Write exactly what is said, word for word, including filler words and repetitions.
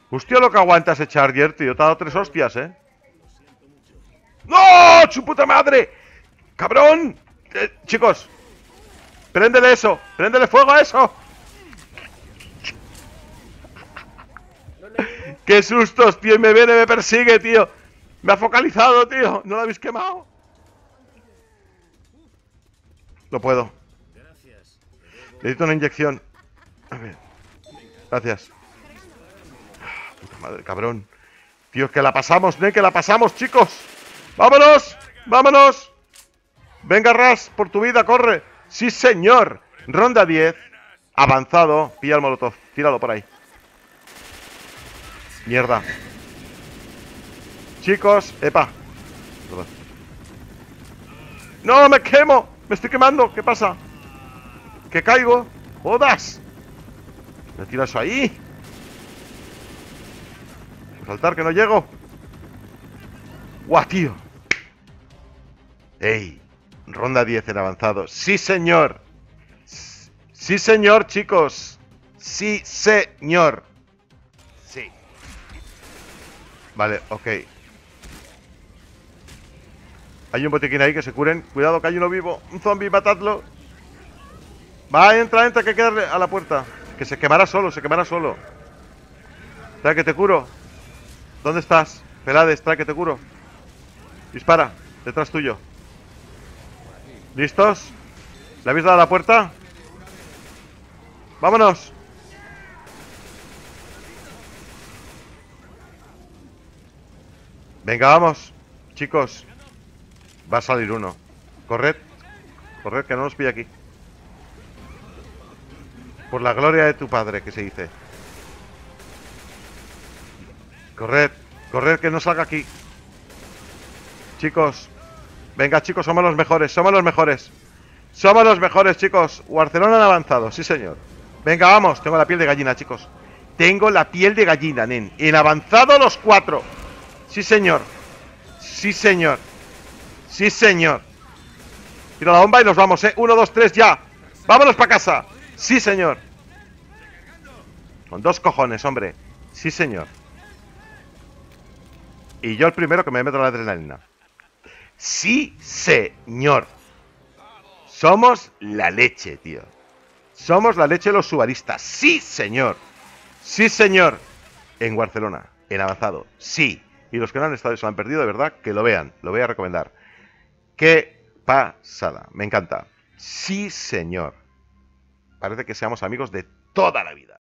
Hostia, lo que aguanta ese Charger, tío. Te ha dado tres hostias, ¿eh? ¡No! ¡Su puta madre! ¡Cabrón! Eh, chicos, préndele eso. Préndele fuego a eso. ¡Qué sustos, tío! Y me viene, me persigue, tío. Me ha focalizado, tío. ¿No lo habéis quemado? Lo puedo. Necesito una inyección. A ver. Gracias. Puta madre, cabrón. Tío, que la pasamos, ¿eh? Que la pasamos, chicos. ¡Vámonos! ¡Vámonos! Venga, Ras, por tu vida, corre. Sí, señor. Ronda diez. Avanzado. Pilla el molotov. Tíralo por ahí. Mierda. Chicos, epa. Perdón. ¡No, me quemo! ¡Me estoy quemando! ¿Qué pasa? ¿Que caigo? ¡Jodas! Me tira eso ahí. Saltar, que no llego. ¡Guau, tío! ¡Ey! Ronda diez en avanzado. ¡Sí, señor! ¡Sí, señor, chicos! ¡Sí, señor! Sí. Vale, ok. Hay un botiquín ahí, que se curen. Cuidado, que hay uno vivo. Un zombie, matadlo. Va, entra, entra, que hay que darle a la puerta. Que se quemará solo, se quemará solo. Trae que te curo. ¿Dónde estás? Pelades, trae que te curo. Dispara, detrás tuyo. ¿Listos? ¿Le habéis dado a la puerta? ¡Vámonos! Venga, vamos. Chicos. Va a salir uno. Corred. Corred, que no nos pilla aquí. Por la gloria de tu padre, que se dice. Corred. Corred, que no salga aquí. Chicos. Venga, chicos, somos los mejores. Somos los mejores. Somos los mejores, chicos. Barcelona han avanzado, sí, señor. Venga, vamos. Tengo la piel de gallina, chicos. Tengo la piel de gallina, nen. En avanzado los cuatro. Sí, señor. Sí, señor. Sí, señor. Tira la bomba y nos vamos, eh. Uno, dos, tres, ya. Vámonos para casa. Sí, señor. Con dos cojones, hombre. Sí, señor. Y yo el primero que me meto la adrenalina. Sí, señor. Somos la leche, tío. Somos la leche de los subaristas. Sí, señor. Sí, señor. En Barcelona, en avanzado. Sí. Y los que no han estado y se lo han perdido, de verdad, que lo vean. Lo voy a recomendar. Qué pasada. Me encanta. Sí, señor. Parece que seamos amigos de toda la vida.